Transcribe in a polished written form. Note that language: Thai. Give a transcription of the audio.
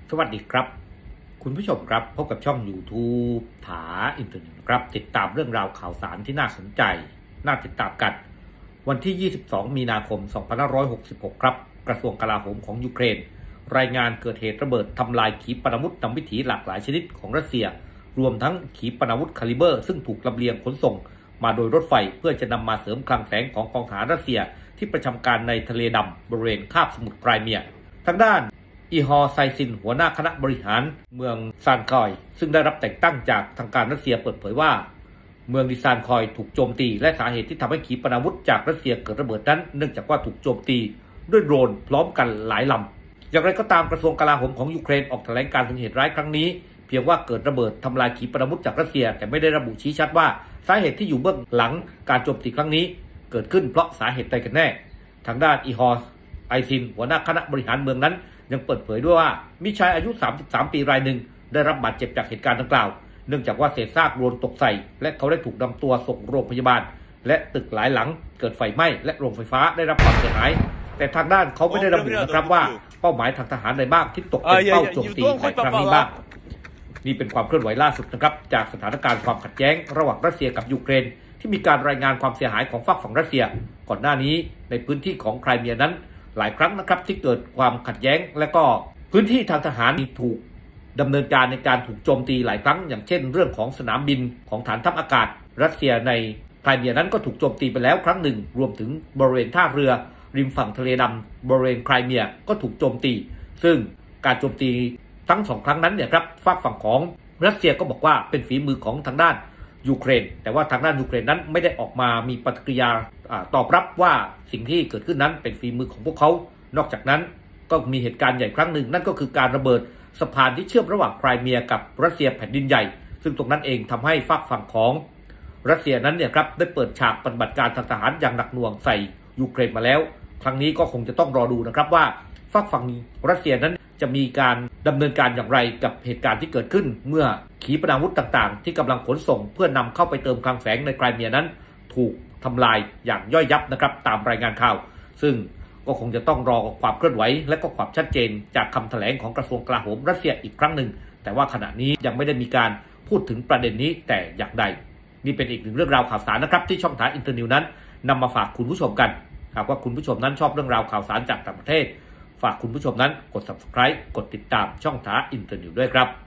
สวัสดีครับคุณผู้ชมครับพบกับช่อง YouTube ถาอินเทอร์เน็ตครับติดตามเรื่องราวข่าวสารที่น่าสนใจน่าติดตามกันวันที่ 22 มีนาคม 2566 ครับกระทรวงกลาโหมของยูเครนรายงานเกิดเหตุระเบิดทำลายขีปนาวุธนำวิถีหลากหลายชนิดของรัสเซียรวมทั้งขีปนาวุธคาลิเบอร์ซึ่งถูกลำเลียงขนส่งมาโดยรถไฟเพื่อจะนำมาเสริมคลังแสงของกองทหารรัสเซียที่ประจำการในทะเลดำบริเวณคาบสมุทรไครเมียทางด้านอีฮอไซซินหัวหน้าคณะบริหารเมืองซานคอยซึ่งได้รับแต่งตั้งจากทางการรัสเซียเปิดเผยว่าเมืองดิซานคอยถูกโจมตีและสาเหตุที่ทำให้ขีปนาวุธจากรัสเซียเกิดระเบิดนั้นเนื่องจากว่าถูกโจมตีด้วยโดรนพร้อมกันหลายลำอย่างไรก็ตามกระทรวงกลาโหมของยูเครนออกแถลงการถึงเหตุร้ายครั้งนี้เพียงว่าเกิดระเบิดทำลายขีปนาวุธจากรัสเซียแต่ไม่ได้ระบุชี้ชัดว่าสาเหตุที่อยู่เบื้องหลังการโจมตีครั้งนี้เกิดขึ้นเพราะสาเหตุใดกันแน่ทางด้านอีฮอไอซินหัวหน้าคณะบริหารเมืองนั้นยังเปิดเผยด้วยว่ามีชายอายุ33ปีรายหนึ่งได้รับบาดเจ็บจากเหตุการณ์ดังกล่าวเนื่องจากว่าเศษซากโดนตกใส่และเขาได้ถูกนำตัวส่งโรงพยาบาลและตึกหลายหลังเกิดไฟไหม้และโรงไฟฟ้าได้รับความเสียหายแต่ทางด้านเขาไม่ได้ระบุนะครับว่าเป้าหมายทางทหารใดบ้างที่ตกเป็นเป้าโจมตีในครั้งนี้บ้างนี่เป็นความเคลื่อนไหวล่าสุดนะครับจากสถานการณ์ความขัดแย้งระหว่างรัสเซียกับยูเครนที่มีการรายงานความเสียหายของฝั่งรัสเซียก่อนหน้านี้ในพื้นที่ของไครเมียนั้นหลายครั้งนะครับที่เกิดความขัดแย้งและก็พื้นที่ทางทหารถูกดำเนินการในการถูกโจมตีหลายครั้งอย่างเช่นเรื่องของสนามบินของฐานทัพอากาศรัสเซียในไครเมียนั้นก็ถูกโจมตีไปแล้วครั้งหนึ่งรวมถึงบริเวณท่าเรือริมฝั่งทะเลดำบริเวณไครเมียก็ถูกโจมตีซึ่งการโจมตีทั้งสองครั้งนั้นเนี่ยครับฝั่งของรัสเซียก็บอกว่าเป็นฝีมือของทางด้านยูเครนแต่ว่าทางด้านยูเครนนั้นไม่ได้ออกมามีปฏิกิริยาตอบรับว่าสิ่งที่เกิดขึ้นนั้นเป็นฝีมือของพวกเขานอกจากนั้นก็มีเหตุการณ์ใหญ่ครั้งหนึ่งนั่นก็คือการระเบิดสะพานที่เชื่อมระหว่างไครเมียกับรัสเซียแผ่นดินใหญ่ซึ่งตรงนั้นเองทำให้ฝั่งของรัสเซียนั้นเนี่ยครับได้เปิดฉากปฏิบัติการทางทหารอย่างหนักหน่วงใส่ยูเครนมาแล้วครั้งนี้ก็คงจะต้องรอดูนะครับว่าฝั่งรัสเซียนั้นจะมีการดำเนินการอย่างไรกับเหตุการณ์ที่เกิดขึ้นเมื่อขีปนาวุธต่างๆที่กำลังขนส่งเพื่อนำเข้าไปเติมคลังแสงในไครเมียนั้นถูกทำลายอย่างย่อยยับนะครับตามรายงานข่าวซึ่งก็คงจะต้องรอความเคลื่อนไหวและก็ความชัดเจนจากคำแถลงของกระทรวงกลาโหมรัสเซียอีกครั้งหนึ่งแต่ว่าขณะนี้ยังไม่ได้มีการพูดถึงประเด็นนี้แต่อย่างใดนี่เป็นอีกหนึ่งเรื่องราวข่าวสารนะครับที่ช่องทางอินเตอร์นิวนั้นนำมาฝากคุณผู้ชมกันหากว่าคุณผู้ชมนั้นชอบเรื่องราวข่าวสารจากต่างประเทศฝากคุณผู้ชมนั้นกด Subscribe กดติดตามช่องทางอินเตอร์นิวด้วยครับ